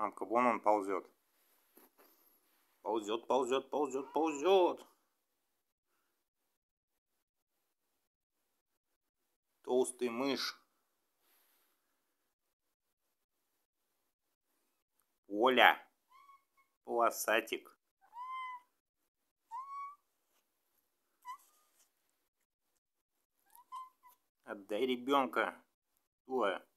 Мамка, вон он ползет. Ползет, ползет, ползет, ползет. Толстый мышь. Оля. Полосатик. Отдай ребенка. Ой.